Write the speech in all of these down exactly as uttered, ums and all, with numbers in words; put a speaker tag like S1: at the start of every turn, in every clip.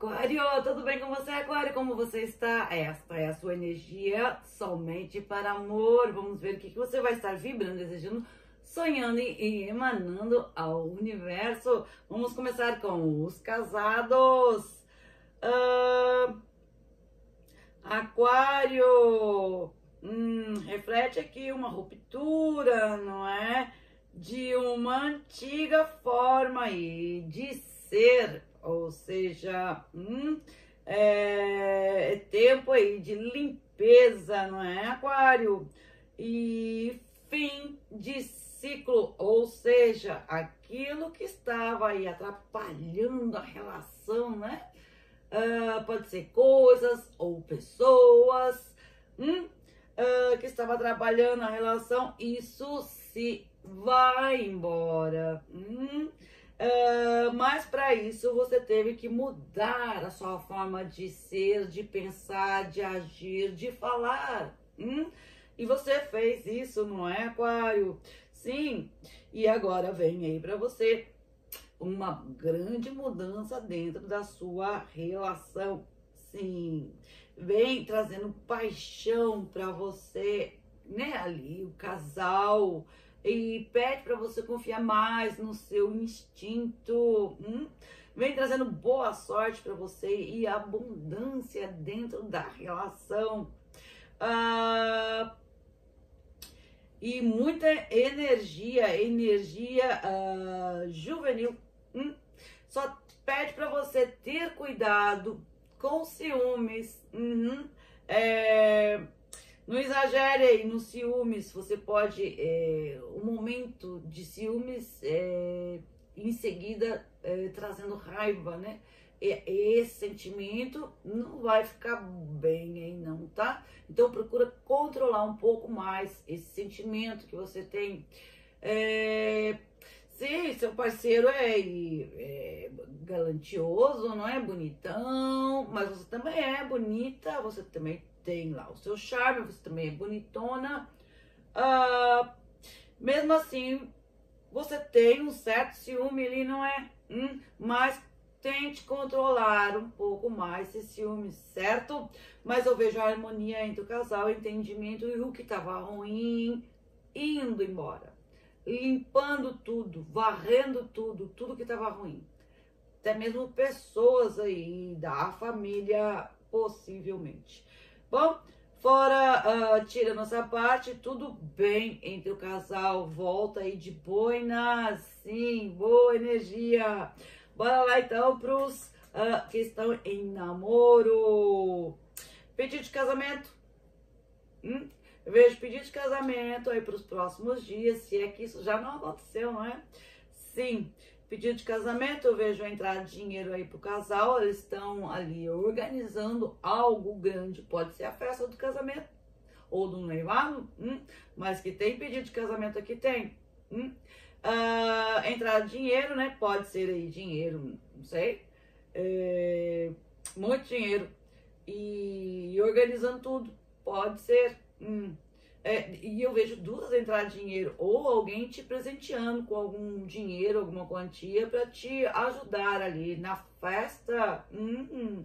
S1: Aquário, tudo bem com você, Aquário? Como você está? Esta é a sua energia somente para amor. Vamos ver o que você vai estar vibrando, desejando, sonhando e emanando ao universo. Vamos começar com os casados. Uh, Aquário, hum, reflete aqui uma ruptura, não é? De uma antiga forma aí de ser. Ou seja, hum, é, é tempo aí de limpeza, não é, Aquário? E fim de ciclo, ou seja, aquilo que estava aí atrapalhando a relação, né? Uh, pode ser coisas ou pessoas hum, uh, que estava atrapalhando a relação, isso se vai embora. Hum? Uh, mas para isso você teve que mudar a sua forma de ser, de pensar, de agir, de falar. Hum? E você fez isso, não é, Aquário? Sim. E agora vem aí para você uma grande mudança dentro da sua relação. Sim. Vem trazendo paixão para você, né? Ali, o casal. E pede para você confiar mais no seu instinto. Hum? Vem trazendo boa sorte para você e abundância dentro da relação. Ah, e muita energia, energia ah, juvenil. Hum? Só pede para você ter cuidado com ciúmes. Uhum. É... Não exagere aí nos ciúmes, você pode, é, um momento de ciúmes, é, em seguida, é, trazendo raiva, né? E, esse sentimento não vai ficar bem aí não, tá? Então procura controlar um pouco mais esse sentimento que você tem. É, se seu parceiro é, é galantioso, não é bonitão, mas você também é bonita, você também tem lá o seu charme, você também é bonitona. Ah, mesmo assim, você tem um certo ciúme ali, não é? Hum, mas tente controlar um pouco mais esse ciúme, certo? Mas eu vejo a harmonia entre o casal, o entendimento e o que estava ruim indo embora. Limpando tudo, varrendo tudo, tudo que estava ruim. Até mesmo pessoas aí da família, possivelmente. Bom, fora, uh, tira nossa parte, tudo bem entre o casal, volta aí de boinas, sim, boa energia. Bora lá então pros uh, que estão em namoro. Pedido de casamento. Hum? Eu vejo pedido de casamento aí pros próximos dias, se é que isso já não aconteceu, não é? Sim. Pedido de casamento, eu vejo entrar dinheiro aí pro casal, eles estão ali organizando algo grande, pode ser a festa do casamento ou do noivado, hum, mas que tem pedido de casamento aqui, tem. Hum. Uh, entrar dinheiro, né, pode ser aí dinheiro, não sei, é, muito dinheiro, e organizando tudo, pode ser. Hum. É, e eu vejo duas entradas de dinheiro, ou alguém te presenteando com algum dinheiro, alguma quantia para te ajudar ali na festa. Hum, hum.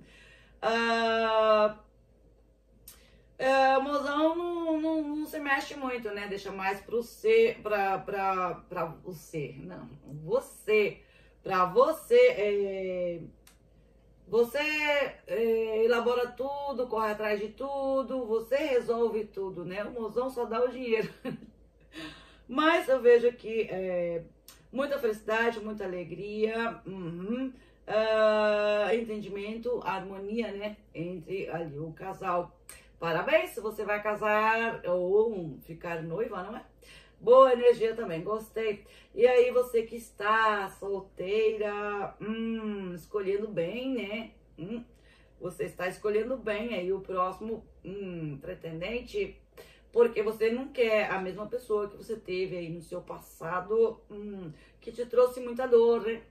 S1: Ah, é, o mozão não, não, não se mexe muito, né? Deixa mais pro ser, pra, pra, pra você, não, você, pra você, é, você é, elabora tudo, corre atrás de tudo, você resolve tudo, né? O mozão só dá o dinheiro. Mas eu vejo aqui é, muita felicidade, muita alegria, uhum, uh, entendimento, harmonia, né? Entre ali o casal. Parabéns se você vai casar ou ficar noiva, não é? Boa energia também, gostei. E aí, você que está solteira, hum, escolhendo bem, né? Hum, você está escolhendo bem aí o próximo hum, pretendente, porque você não quer a mesma pessoa que você teve aí no seu passado, hum, que te trouxe muita dor, né?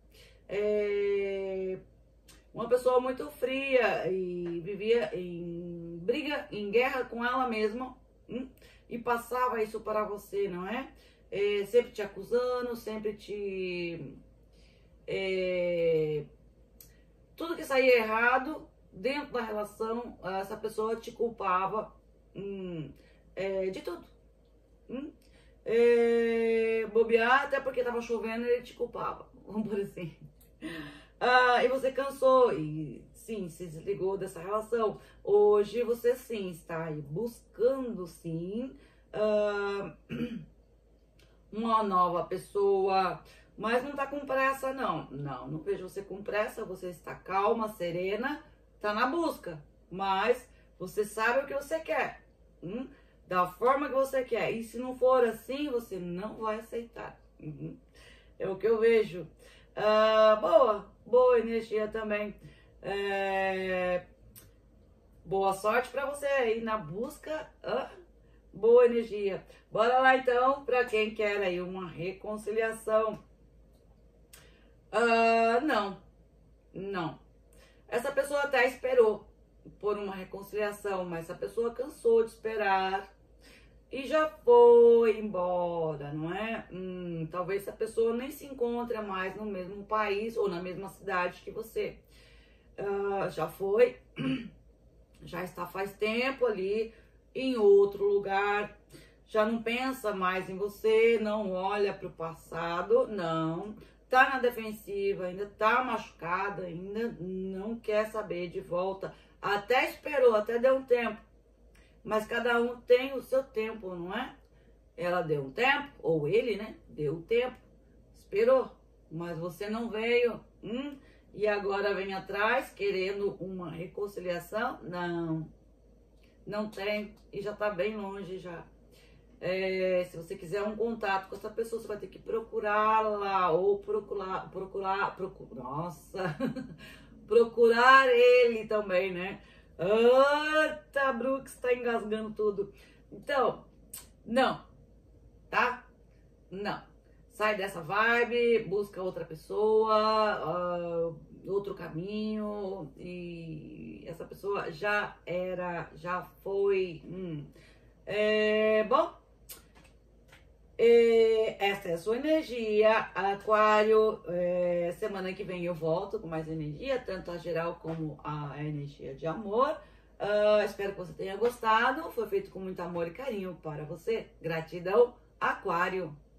S1: É uma pessoa muito fria e vivia em briga, em guerra com ela mesma, hum, e passava isso para você, não é? É, sempre te acusando, sempre te... É, tudo que saía saía errado dentro da relação, essa pessoa te culpava hum, é, de tudo. Hum? É, bobear, até porque tava chovendo, ele te culpava, vamos por assim. Ah, e você cansou e sim, se desligou dessa relação. Hoje você sim está aí buscando sim ah, uma nova pessoa, mas não tá com pressa não. Não, não vejo você com pressa, você está calma, serena, tá na busca, mas você sabe o que você quer. Hum? Da forma que você quer. E se não for assim, você não vai aceitar. Uhum. É o que eu vejo. Ah, boa, boa energia também. É... Boa sorte para você aí na busca. Ah, boa energia. Bora lá então, para quem quer aí uma reconciliação. Ah, não, não. Essa pessoa até esperou por uma reconciliação, mas essa pessoa cansou de esperar e já foi embora, não é? Hum, talvez essa pessoa nem se encontre mais no mesmo país ou na mesma cidade que você. Uh, já foi, já está faz tempo ali em outro lugar, já não pensa mais em você, não olha para o passado, não. Tá na defensiva, ainda tá machucada, ainda não quer saber de volta. Até esperou, até deu um tempo. Mas cada um tem o seu tempo, não é? Ela deu um tempo, ou ele, né? Deu um tempo, esperou, mas você não veio, hum? E agora vem atrás querendo uma reconciliação? Não, não tem, e já tá bem longe já. É, se você quiser um contato com essa pessoa, você vai ter que procurá-la, ou procurar, procurar, procurar, nossa, procurar ele também, né? Eita, Brooks, tá engasgando tudo. Então, não, tá? Não. Sai dessa vibe, busca outra pessoa, uh, outro caminho. E essa pessoa já era, já foi. Hum. É, bom, é, essa é a sua energia, Aquário. É, semana que vem eu volto com mais energia, tanto a geral como a energia de amor. Uh, espero que você tenha gostado. Foi feito com muito amor e carinho para você. Gratidão, Aquário.